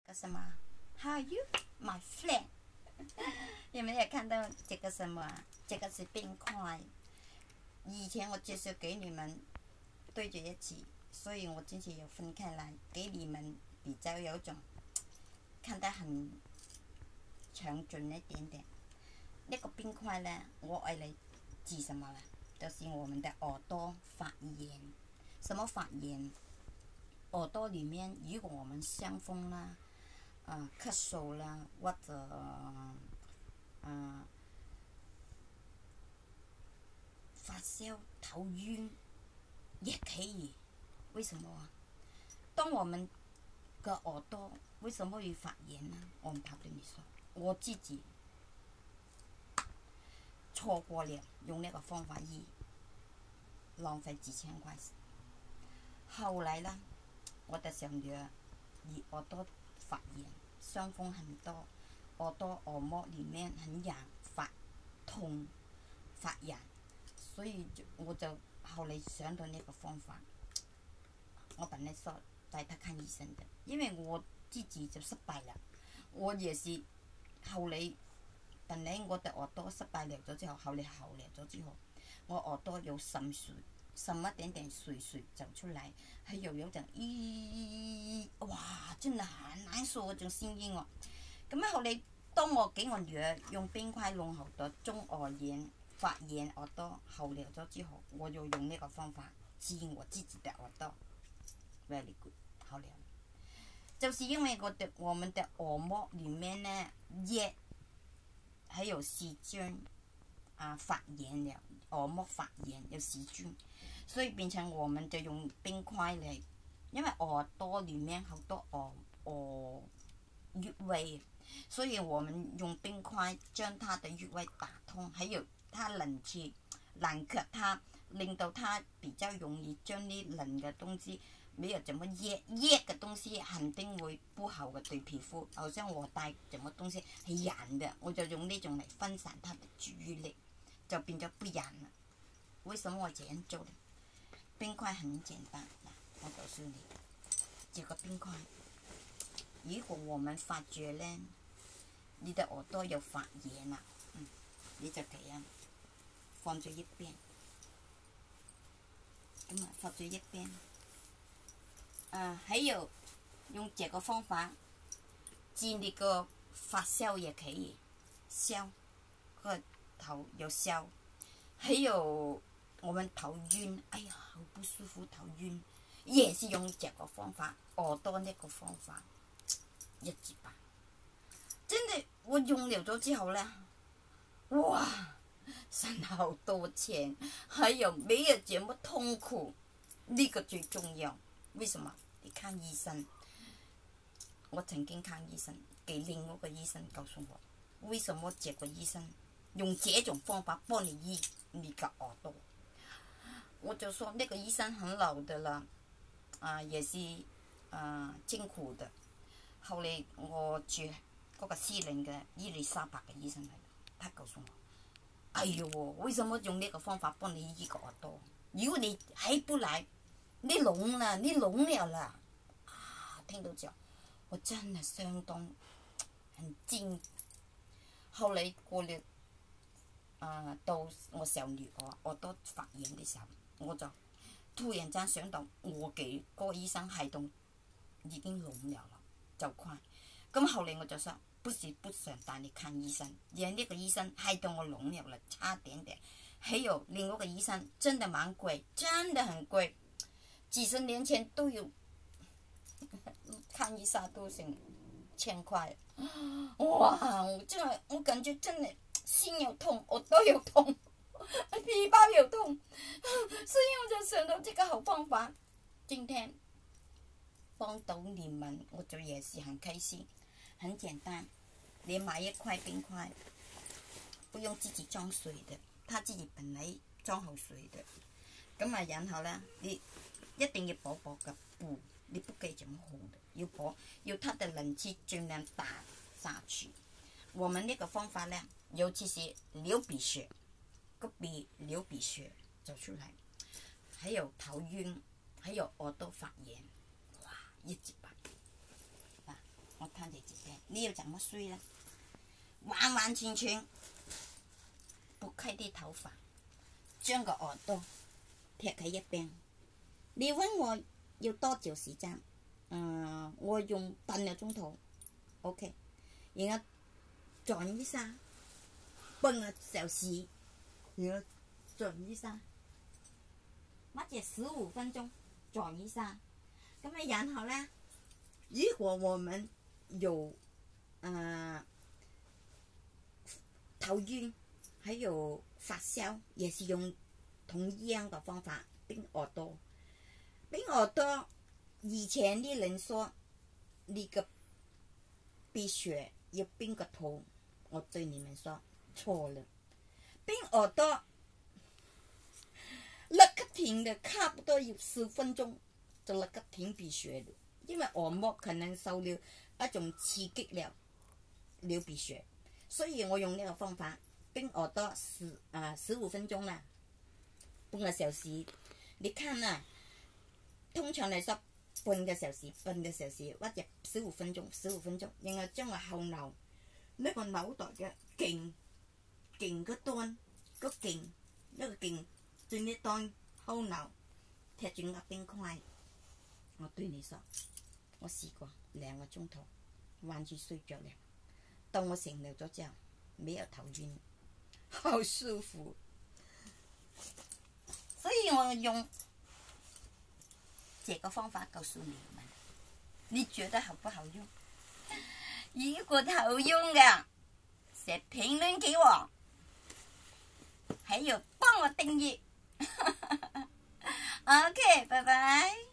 个什么 ？How are you, my friend？ 有没有看到这个什么？这个是冰块。以前我就是给你们对着一起，所以我今天有分开来，给你们比较有种看得很详尽一点点。那个冰块呢，我爱来治什么呢？就是我们的耳朵发炎。什么发炎？耳朵里面，如果我们伤风啦、咳嗽啦，或者发烧、头晕，也可以。为什么啊？当我们的耳朵为什么会发炎呢？我们怕对你说，我自己错过了用那个方法医，浪费几千块。后来呢，我的小女儿耳朵发炎，伤风很多，耳朵耳膜里面很痒，发痛、发痒，所以我就后来想到那个方法。我本来说带她看医生的，因为我自己就失败了。我也是後嚟，本來我的耳朵失敗了咗之後，後嚟咗之後，我耳朵有滲水，滲一點點水就出來，還有種哇，真係很難受嗰種聲音喎。咁啊，後嚟當我給我女兒用冰塊弄好多中耳炎、發炎耳朵好了咗之後，我就用呢個方法治我自己的耳朵 ，very good， 好了。就是因为我们的耳膜里面呢热，还有细菌发炎了，耳膜发炎有细菌，所以变成我们就用冰块嚟，因为耳朵里面好多耳穴位，所以我们用冰块将它的穴位打通，还有它冷却它，令到它比较容易将啲冷嘅东西。没有怎么热的东西肯定会不好的对皮肤，好像我带什么东西是痒的，我就用呢种来分散它的注意力，就变咗不痒了。为什么我这样做呢？冰块很简单，我告诉你，这个冰块，如果我们发觉呢，你的耳朵有发炎啦，你就这样放在一边，咁放在一边。还有用这个方法治你个发烧也可以，烧个头有烧，还有我们头晕，哎呀，好不舒服，头晕，也是用这个方法，耳朵那个方法1至8，真的我用了咗之后呢，哇，省好多钱，还有没有这么痛苦，呢个最重要。为什么？你看医生，我曾经看医生，给另外一个医生告诉我，为什么这个医生用这种方法帮你医你的耳朵？我就说那个医生很老的了，也是辛苦的。后来我去那个私人的伊丽莎白的医生来了，他告诉我，哎呦，为什么用那个方法帮你医个耳朵？如果你还不来，你聋了，你聋了啦！听到之后，我真的相当很惊。后来过了到我小女儿耳朵发炎的时候，我就突然间想到我给嗰個醫生係到已經聾了，就快。咁後嚟我就說，不是不想帶你看醫生，而係呢個醫生係到我聾了，差點點。還有另外一個醫生真的蠻貴，真的很貴。幾十年前都有看醫生都成1000塊，哇！我感覺真的心又痛，耳朵又痛，皮包又痛，所以我就想到這個好方法。今天幫到你們，我就也是很開心。很簡單，你買一塊冰塊，不用自己裝水的，它自己本來裝好水的。咁然後呢，你一定要薄薄嘅布，你不可以這麼厚的，要薄，要它的冷氣盡量打下去。我們呢個方法呢，尤其是流鼻血，個鼻流鼻血就出來，還有頭暈，還有耳朵發炎，哇，1至8。我看你要怎么睡呢？完完全全拨开啲头发，将个耳朵撇喺一边。你问我要多久时间？我用半个钟头 ，OK。然后转一下，半个小时，然后转一下，或者15分钟转一下。咁啊，然后呢，如果我们有头晕，还有发烧，也是用同一样的方法冰耳朵。冰耳朵，以前的人说你个鼻血要冰个头，我对你们说错了。冰耳朵立刻停的，差不多要10分钟就立刻停鼻血了，因为耳膜可能受了一种刺激了鼻血，所以我用呢个方法冰耳朵15分钟啦，半个小时。你看啊，通常嚟说半个小时或者15分钟，然後將個後腦呢個腦袋嘅勁嗰端個勁轉一端後腦踢轉個冰塊。我對你說，我試過2個鐘頭，完全睡着了。當我醒了咗之後，沒有頭暈，好舒服。所以我用這個方法告訴你們，你覺得好不好用？如果好用的，寫評論給我，還有幫我訂閱。OK，拜拜。